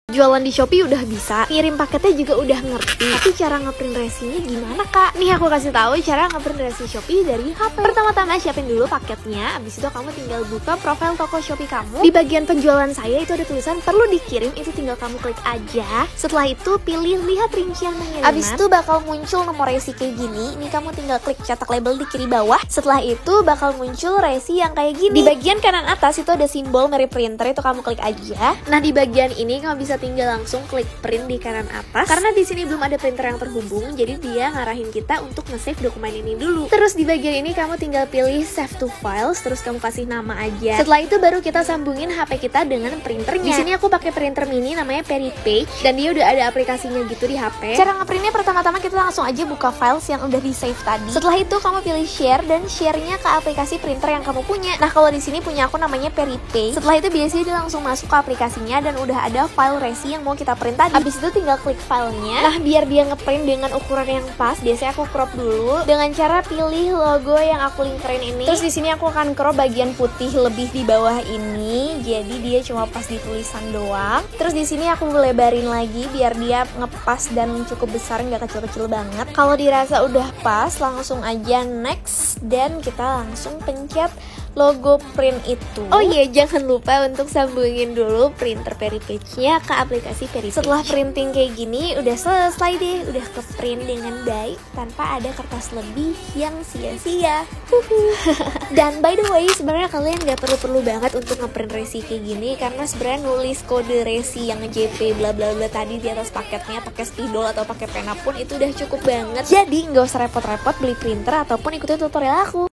Jualan di Shopee udah bisa, ngirim paketnya juga udah ngerti. Tapi cara ngeprint resinya gimana kak? Nih aku kasih tahu cara ngeprint resi Shopee dari HP. Pertama-tama siapin dulu paketnya, abis itu kamu tinggal buka profil toko Shopee kamu. Di bagian penjualan saya itu ada tulisan perlu dikirim, itu tinggal kamu klik aja. Setelah itu pilih lihat rincian pengiriman. Abis itu bakal muncul nomor resi kayak gini. Ini kamu tinggal klik cetak label di kiri bawah. Setelah itu bakal muncul resi yang kayak gini. Di bagian kanan atas itu ada simbol mirip printer, itu kamu klik aja. Nah di bagian ini kamu bisa tinggal langsung klik print di kanan atas. Karena di sini belum ada printer yang terhubung, jadi dia ngarahin kita untuk nge-save dokumen ini dulu. Terus di bagian ini kamu tinggal pilih save to files, terus kamu kasih nama aja. Setelah itu baru kita sambungin HP kita dengan printernya. Di sini aku pakai printer mini namanya Peripage dan dia udah ada aplikasinya gitu di HP. Cara ngeprintnya pertama-tama kita langsung aja buka files yang udah di save tadi. Setelah itu kamu pilih share dan share-nya ke aplikasi printer yang kamu punya. Nah kalau di sini punya aku namanya Peripage. Setelah itu biasanya dia langsung masuk ke aplikasinya dan udah ada file resi yang mau kita print tadi. Habis itu tinggal klik filenya. Nah biar dia ngeprint dengan ukuran yang pas, biasanya aku crop dulu dengan cara pilih logo yang aku linkerin ini. Terus di sini aku akan crop bagian putih lebih di bawah ini, jadi dia cuma pas di tulisan doang. Terus di sini aku lebarin lagi biar dia ngepas dan cukup besar, nggak kecil-kecil banget. Kalau dirasa udah pas, langsung aja next dan kita langsung pencet logo print itu. Oh iya, jangan lupa untuk sambungin dulu printer Peripage-nya ke aplikasi Peripage. Setelah printing kayak gini, udah selesai deh, udah ke print dengan baik tanpa ada kertas lebih yang sia-sia. Dan by the way, sebenarnya kalian nggak perlu banget untuk ngeprint resi kayak gini, karena sebenarnya nulis kode resi yang JP bla bla bla tadi di atas paketnya pakai spidol atau pakai pena pun itu udah cukup banget. Jadi nggak usah repot-repot beli printer ataupun ikutin tutorial aku.